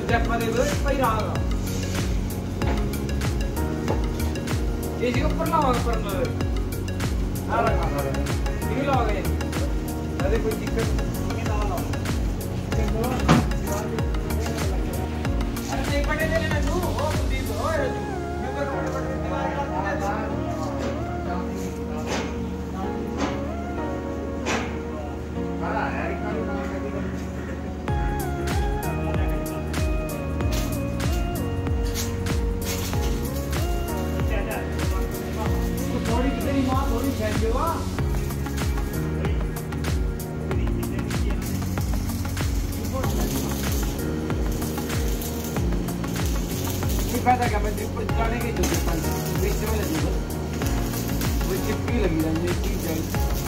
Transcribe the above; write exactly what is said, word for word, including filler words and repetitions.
step पर देखो भाई रहा ये जी ऊपर लाओ ऊपर ना आ रखा ये लाओ गए अरे कोई दिक्कत नहीं ना लाओ अरे नहीं पड़े ले लेना तू ओ कुलदीप ओ राजू मैं कर पड़े पड़े बड़ा है थोड़ी कितनी मां थोड़ी खेल वा फायदा क्या मैं ऊपर चलाने के जो बीच में लगी वो चिपकी लगी रही है